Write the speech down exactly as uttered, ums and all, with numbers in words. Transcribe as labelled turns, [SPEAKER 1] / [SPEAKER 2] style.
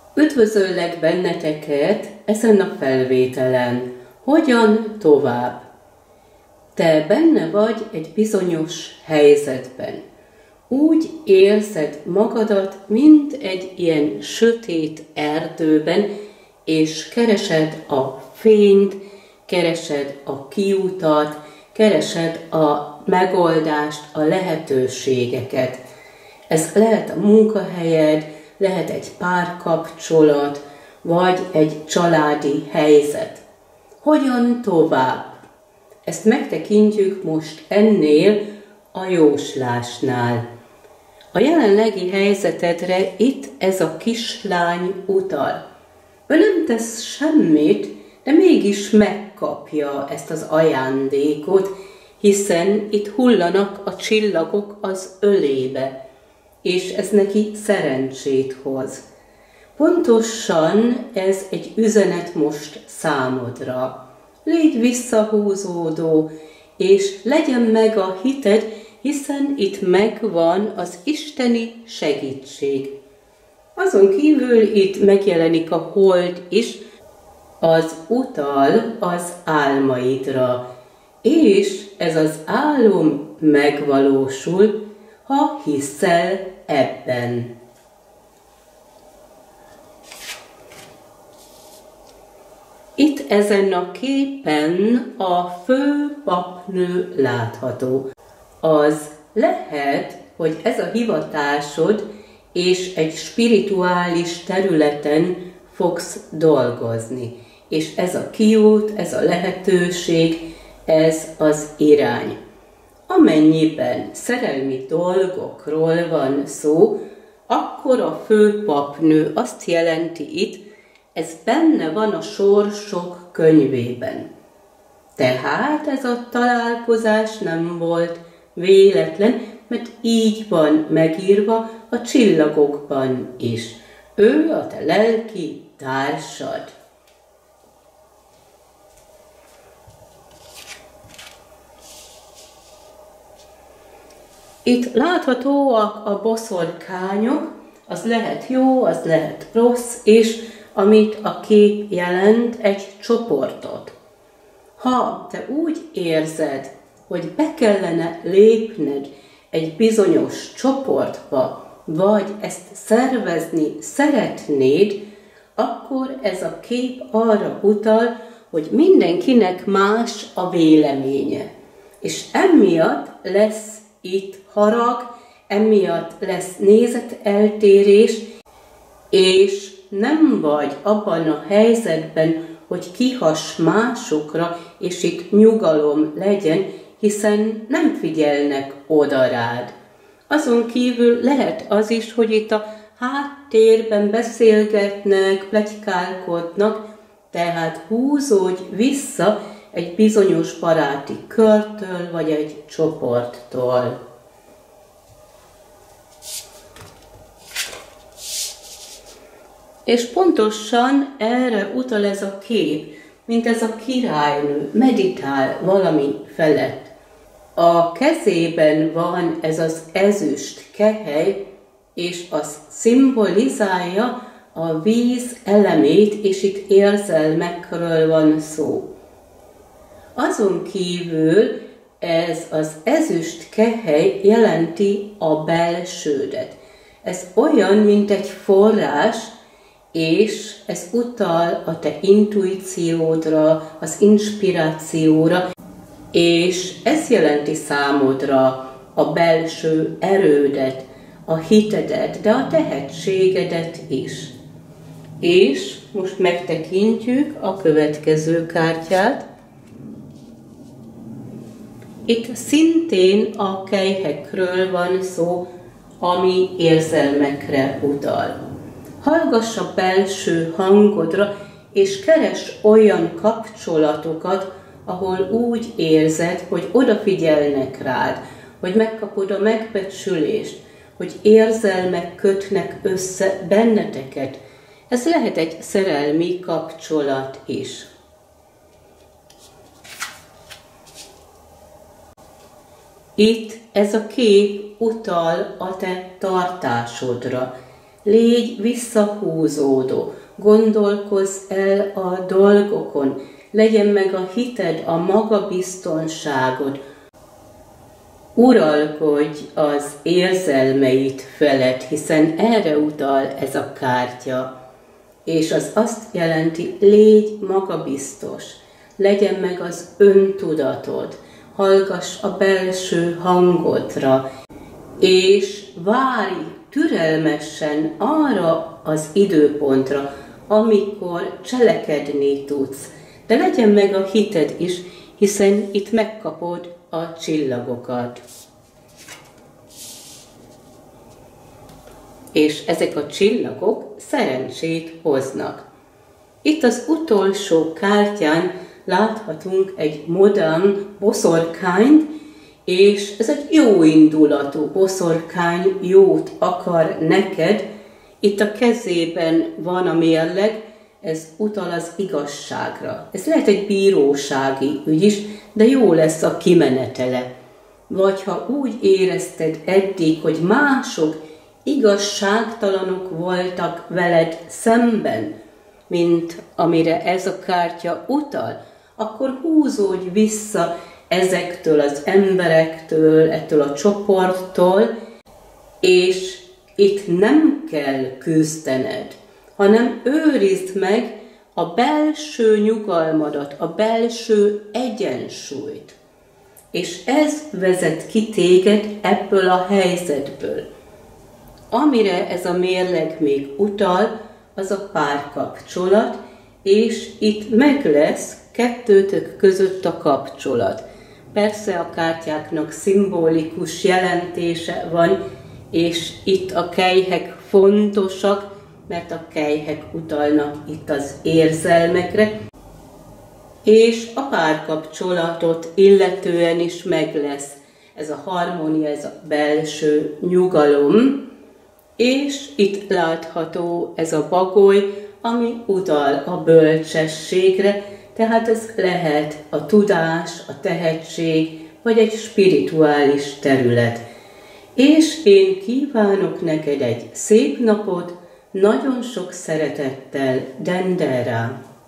[SPEAKER 1] Üdvözöllek benneteket ezen a felvételen. Hogyan tovább? Te benne vagy egy bizonyos helyzetben. Úgy érzed magadat, mint egy ilyen sötét erdőben, és keresed a fényt, keresed a kiutat, keresed a megoldást, a lehetőségeket. Ez lehet a munkahelyed, lehet egy párkapcsolat, vagy egy családi helyzet. Hogyan tovább? Ezt megtekintjük most ennél a jóslásnál. A jelenlegi helyzetedre itt ez a kislány utal. Ő nem tesz semmit, de mégis megkapja ezt az ajándékot, hiszen itt hullanak a csillagok az ölébe, és ez neki szerencsét hoz. Pontosan ez egy üzenet most számodra. Légy visszahúzódó, és legyen meg a hited, hiszen itt megvan az isteni segítség. Azon kívül itt megjelenik a hold is, az utal az álmaidra, és ez az álom megvalósul, ha hiszel ebben. Itt ezen a képen a fő papnő látható. Az lehet, hogy ez a hivatásod, és egy spirituális területen fogsz dolgozni. És ez a kiút, ez a lehetőség, ez az irány. Amennyiben szerelmi dolgokról van szó, akkor a főpapnő azt jelenti itt, ez benne van a sorsok könyvében. Tehát ez a találkozás nem volt véletlen, mert így van megírva a csillagokban is. Ő a te lelki társad. Itt láthatóak a boszorkányok, az lehet jó, az lehet rossz, és amit a kép jelent, egy csoportot. Ha te úgy érzed, hogy be kellene lépned egy bizonyos csoportba, vagy ezt szervezni szeretnéd, akkor ez a kép arra utal, hogy mindenkinek más a véleménye. És emiatt lesz itt harag, emiatt lesz nézeteltérés, és nem vagy abban a helyzetben, hogy kihass másokra, és itt nyugalom legyen, hiszen nem figyelnek oda rád. Azon kívül lehet az is, hogy itt a háttérben beszélgetnek, pletykálkodnak, tehát húzódj vissza egy bizonyos baráti körtől, vagy egy csoporttól. És pontosan erre utal ez a kép, mint ez a királynő meditál valami felett. A kezében van ez az ezüst kehely, és az szimbolizálja a víz elemét, és itt érzelmekről van szó. Azon kívül ez az ezüst kehely jelenti a belsődet. Ez olyan, mint egy forrás, és ez utal a te intuíciódra, az inspirációra, és ez jelenti számodra a belső erődet, a hitedet, de a tehetségedet is. És most megtekintjük a következő kártyát. Itt szintén a kelyhekről van szó, ami érzelmekre utal. Hallgass a belső hangodra, és keres olyan kapcsolatokat, ahol úgy érzed, hogy odafigyelnek rád, hogy megkapod a megbecsülést, hogy érzelmek kötnek össze benneteket. Ez lehet egy szerelmi kapcsolat is. Itt ez a kép utal a te tartásodra. Légy visszahúzódó, gondolkozz el a dolgokon, legyen meg a hited, a magabiztonságod. Uralkodj az érzelmeid felett, hiszen erre utal ez a kártya. És az azt jelenti, légy magabiztos, legyen meg az öntudatod, hallgass a belső hangodra, és várj türelmesen arra az időpontra, amikor cselekedni tudsz. De legyen meg a hited is, hiszen itt megkapod a csillagokat. És ezek a csillagok szerencsét hoznak. Itt az utolsó kártyán láthatunk egy modern boszorkányt, és ez egy jó indulatú boszorkány, jót akar neked. Itt a kezében van a mérleg, ez utal az igazságra. Ez lehet egy bírósági ügy is, de jó lesz a kimenetele. Vagy ha úgy érezted eddig, hogy mások igazságtalanok voltak veled szemben, mint amire ez a kártya utal, akkor húzódj vissza ezektől az emberektől, ettől a csoporttól, és itt nem kell küzdened, hanem őrizd meg a belső nyugalmadat, a belső egyensúlyt. És ez vezet ki téged ebből a helyzetből. Amire ez a mérleg még utal, az a párkapcsolat, és itt meg lesz kettőtök között a kapcsolat. Persze a kártyáknak szimbolikus jelentése van, és itt a kelyhek fontosak, mert a kelyhek utalnak itt az érzelmekre, és a párkapcsolatot illetően is meg lesz ez a harmónia, ez a belső nyugalom, és itt látható ez a bagoly, ami utal a bölcsességre, tehát ez lehet a tudás, a tehetség, vagy egy spirituális terület. És én kívánok neked egy szép napot, nagyon sok szeretettel, Dendera!